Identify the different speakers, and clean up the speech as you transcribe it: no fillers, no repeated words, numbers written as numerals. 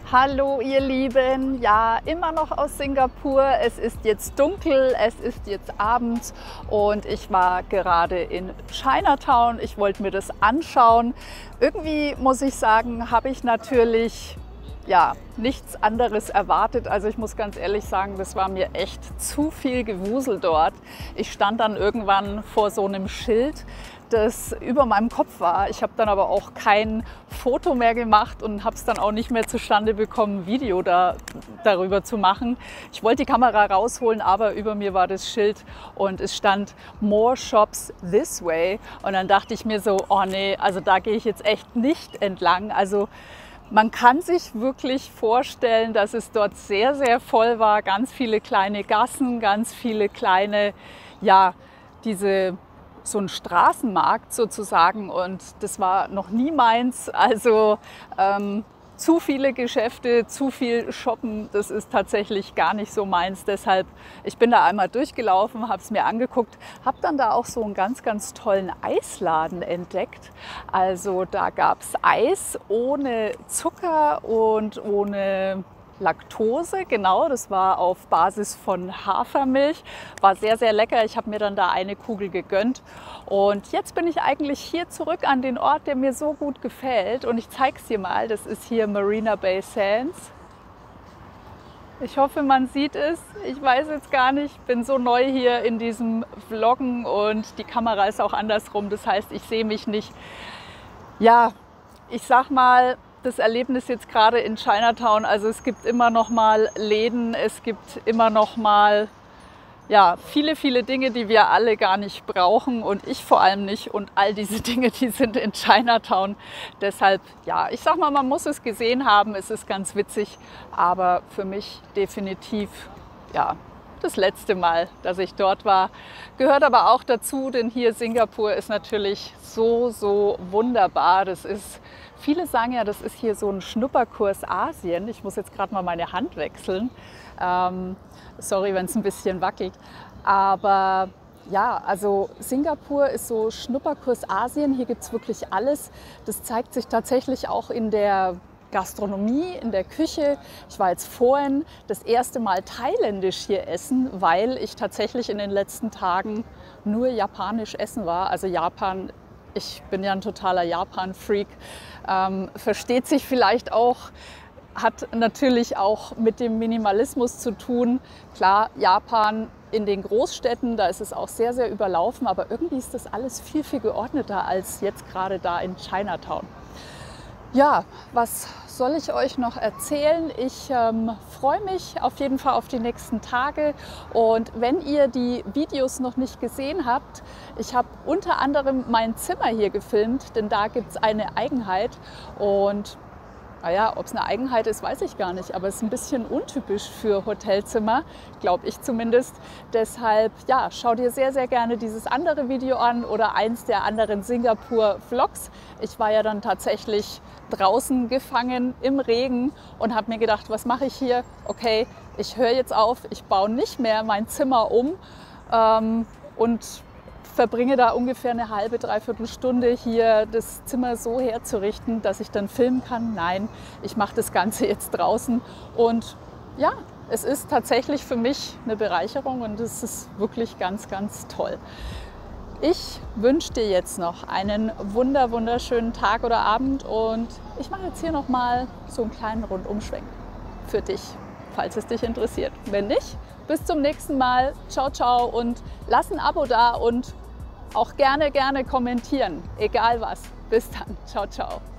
Speaker 1: Hallo ihr Lieben, ja, immer noch aus Singapur. Es ist jetzt dunkel, es ist jetzt abends und ich war gerade in Chinatown. Ich wollte mir das anschauen. Irgendwie muss ich sagen, habe ich natürlich nichts anderes erwartet. Also ich muss ganz ehrlich sagen, das war mir echt zu viel Gewusel dort. Ich stand dann irgendwann vor so einem Schild, das über meinem Kopf war. Ich habe dann aber auch kein Foto mehr gemacht und habe es dann auch nicht mehr zustande bekommen, ein Video darüber zu machen. Ich wollte die Kamera rausholen, aber über mir war das Schild und es stand More Shops This Way. Und dann dachte ich mir so, oh nee, also da gehe ich jetzt echt nicht entlang. Also man kann sich wirklich vorstellen, dass es dort sehr, sehr voll war. Ganz viele kleine Gassen, ganz viele kleine, so ein Straßenmarkt sozusagen, und das war noch nie meins. Also zu viele Geschäfte, zu viel Shoppen, das ist tatsächlich gar nicht so meins. Deshalb, ich bin da einmal durchgelaufen, habe es mir angeguckt, habe dann da auch so einen ganz, ganz tollen Eisladen entdeckt. Also da gab es Eis ohne Zucker und ohne Laktose, genau, das war auf Basis von Hafermilch, war sehr, sehr lecker. Ich habe mir dann da eine Kugel gegönnt und jetzt bin ich eigentlich hier zurück an den Ort, der mir so gut gefällt, und ich zeige es dir mal. Das ist hier Marina Bay Sands. Ich hoffe, man sieht es. Ich weiß jetzt gar nicht, ich bin so neu hier in diesem Vloggen und die Kamera ist auch andersrum, das heißt, ich sehe mich nicht. Ja, ich sag mal, das Erlebnis jetzt gerade in Chinatown, also es gibt immer noch mal Läden, es gibt immer noch mal viele, viele Dinge, die wir alle gar nicht brauchen und ich vor allem nicht, und all diese Dinge, die sind in Chinatown. Deshalb, ja, ich sag mal, man muss es gesehen haben, es ist ganz witzig, aber für mich definitiv, das letzte Mal, dass ich dort war. Gehört aber auch dazu, denn hier Singapur ist natürlich so, so wunderbar. Viele sagen ja, das ist hier so ein Schnupperkurs Asien. Ich muss jetzt gerade mal meine Hand wechseln. Sorry, wenn es ein bisschen wackelt. Aber ja, also Singapur ist so Schnupperkurs Asien. Hier gibt es wirklich alles. Das zeigt sich tatsächlich auch in der Gastronomie, in der Küche. Ich war jetzt vorhin das erste Mal thailändisch hier essen, weil ich tatsächlich in den letzten Tagen nur japanisch essen war. Also Japan, ich bin ja ein totaler Japan-Freak, versteht sich vielleicht auch, hat natürlich auch mit dem Minimalismus zu tun. Klar, Japan in den Großstädten, da ist es auch sehr, sehr überlaufen, aber irgendwie ist das alles viel, viel geordneter als jetzt gerade da in Chinatown. Ja, was soll ich euch noch erzählen? Ich freue mich auf jeden Fall auf die nächsten Tage, und wenn ihr die Videos noch nicht gesehen habt, ich habe unter anderem mein Zimmer hier gefilmt, denn da gibt es eine Eigenheit, und naja, ob es eine Eigenheit ist, weiß ich gar nicht, aber es ist ein bisschen untypisch für Hotelzimmer, glaube ich zumindest. Deshalb, ja, schau dir sehr, sehr gerne dieses andere Video an oder eins der anderen Singapur-Vlogs. Ich war ja dann tatsächlich draußen gefangen im Regen und habe mir gedacht, was mache ich hier? Okay, ich höre jetzt auf, ich baue nicht mehr mein Zimmer um und verbringe da ungefähr eine halbe, dreiviertel Stunde hier das Zimmer so herzurichten, dass ich dann filmen kann. Nein, ich mache das Ganze jetzt draußen, und ja, es ist tatsächlich für mich eine Bereicherung und es ist wirklich ganz, ganz toll. Ich wünsche dir jetzt noch einen wunderschönen Tag oder Abend, und ich mache jetzt hier noch mal so einen kleinen Rundumschwenk für dich, falls es dich interessiert. Wenn nicht, bis zum nächsten Mal. Ciao, ciao, und lass ein Abo da und auch gerne kommentieren, egal was. Bis dann. Ciao, ciao.